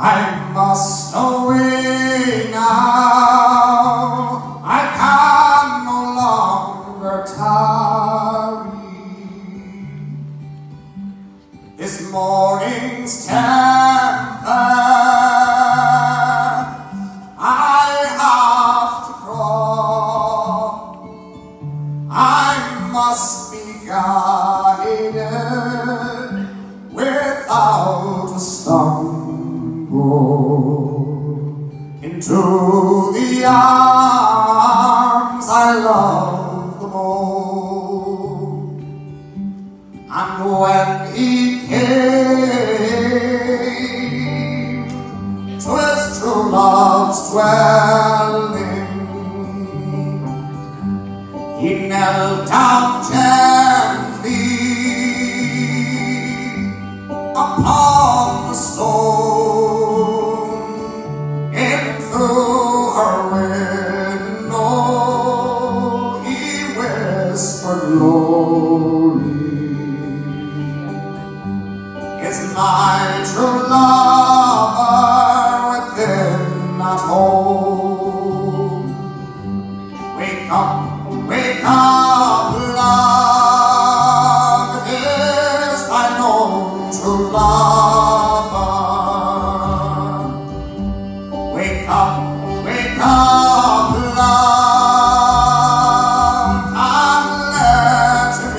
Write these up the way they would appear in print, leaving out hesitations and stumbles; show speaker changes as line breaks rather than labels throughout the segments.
I must away now. I can no longer tarry. This morning's temper I have to cross. I must be guided without a stumble into the arms I love the most. And when he came to his true love's dwelling, he knelt down gently upon the stone, in through her window he whispered lowly, "Is my true lover within that home? Wake up, love, it is thine own true lover. Wake up, love, and let him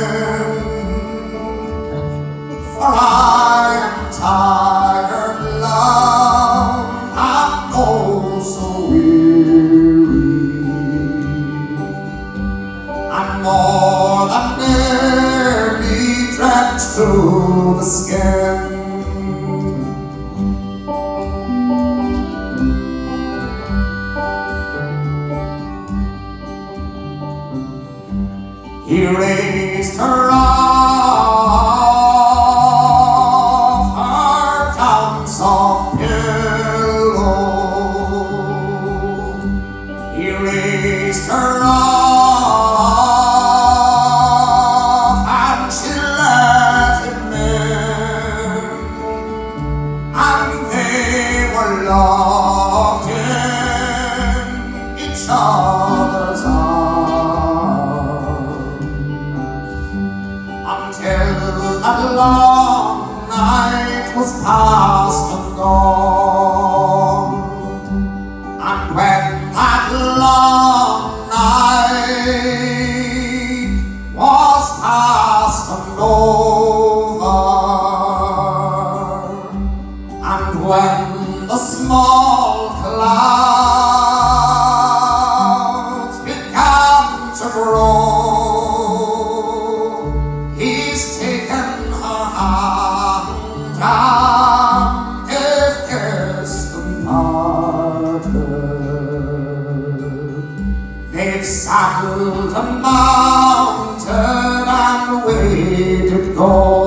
in. For I am tired, love, and oh so weary, and more than nearly drenched to the skin." He raised her off her down soft pillow. He raised her off and she let him in, and they were locked in each other's arms until that long night was past and gone. And when that long night was past and over, and when the small clouds began to grow, he's taken her hand and they've kissed and parted. They've saddled and mounted and away to go.